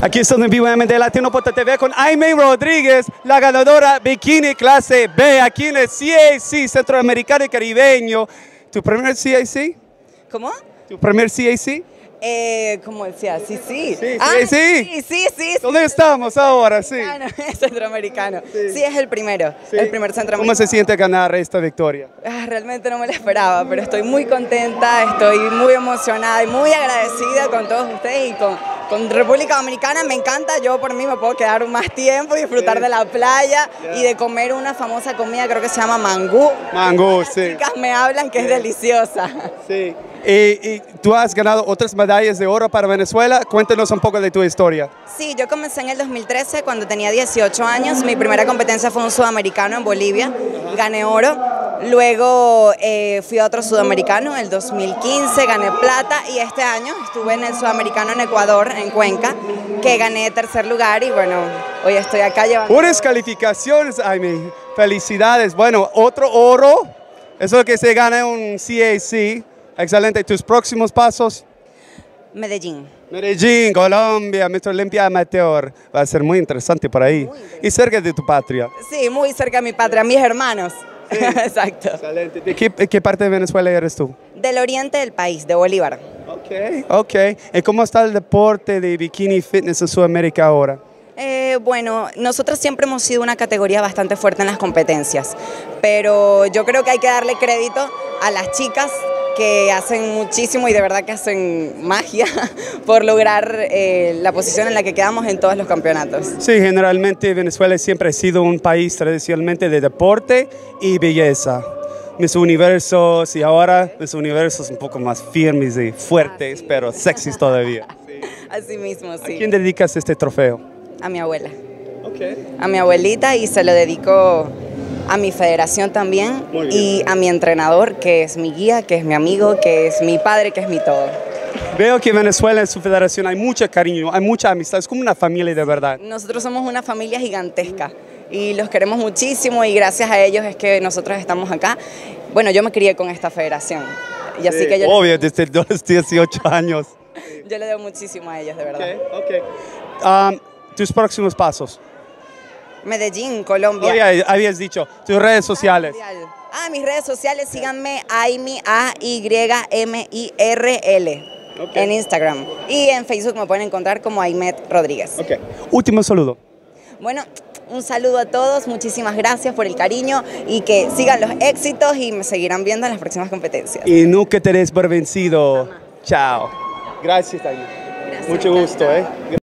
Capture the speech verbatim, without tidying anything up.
Aquí estamos en vivo en de Latino Punto T V con Aimee Rodríguez, la ganadora bikini clase B aquí en el C A C, Centroamericano y Caribeño. ¿Tu primer C A C? ¿Cómo? ¿Tu primer C A C? Eh, ¿Cómo decía? Sí, sí. Sí, ah, sí, sí. Sí, sí, sí. ¿Dónde estamos ahora? Sí. Ah, no, es centroamericano. Sí. Sí, es el primero. Sí. El primer centroamericano. ¿Cómo se siente ganar esta victoria? Ah, realmente no me lo esperaba, pero estoy muy contenta, estoy muy emocionada y muy agradecida con todos ustedes y con, con República Dominicana. Me encanta, yo por mí me puedo quedar más tiempo y disfrutar Sí. de la playa Yeah. y de comer una famosa comida, creo que se llama mangú. Mangú, Las sí. chicas me hablan que es deliciosa. Sí. Y, y tú has ganado otras medallas de oro para Venezuela. Cuéntanos un poco de tu historia. Sí, yo comencé en el dos mil trece cuando tenía dieciocho años. Mi primera competencia fue un sudamericano en Bolivia. Gané oro. Luego eh, fui a otro sudamericano, el dos mil quince, gané plata y este año estuve en el sudamericano en Ecuador, en Cuenca, que gané tercer lugar y bueno, hoy estoy acá llevando... Puras calificaciones, Aimee. Felicidades. Bueno, otro oro. Eso es lo que se gana en un C A C. Excelente. ¿Tus próximos pasos? Medellín. Medellín, Colombia, Mister Olympia Amateur. Va a ser muy interesante por ahí. Y cerca de tu patria. Sí, muy cerca de mi patria, mis hermanos. Sí. Exacto. Excelente. ¿De qué, de qué parte de Venezuela eres tú? Del oriente del país, de Bolívar. Ok, ok. ¿Y cómo está el deporte de bikini fitness en Sudamérica ahora? Eh, bueno, nosotros siempre hemos sido una categoría bastante fuerte en las competencias, pero yo creo que hay que darle crédito a las chicas que hacen muchísimo y de verdad que hacen magia por lograr eh, la posición en la que quedamos en todos los campeonatos. Sí, generalmente Venezuela siempre ha sido un país tradicionalmente de deporte y belleza. Mis universos y ahora mis universos un poco más firmes y fuertes, Así. pero sexys todavía. Así mismo, ¿A sí. quién dedicas este trofeo? A mi abuela. Okay. A mi abuelita y se lo dedico a mi federación también Muy bien. y a mi entrenador, que es mi guía, que es mi amigo, que es mi padre, que es mi todo. Veo que en Venezuela en su federación hay mucho cariño, hay mucha amistad, es como una familia de verdad. Nosotros somos una familia gigantesca y los queremos muchísimo y gracias a ellos es que nosotros estamos acá. Bueno, yo me crié con esta federación y así Sí, que yo, obvio, desde los dieciocho años. yo le debo muchísimo a ellos, de verdad. Okay, okay. Um, tus próximos pasos. Medellín, Colombia. Oye, habías dicho, tus redes sociales. Ah, mis redes sociales, síganme Aimee, A Y M I R L, Okay. en Instagram. Y en Facebook me pueden encontrar como Aimee Rodríguez. Okay. Último saludo. Bueno, un saludo a todos, muchísimas gracias por el cariño y que sigan los éxitos y me seguirán viendo en las próximas competencias. Y nunca te des por vencido. Chao. Gracias, Aimee. Gracias, Mucho gusto, ¿eh?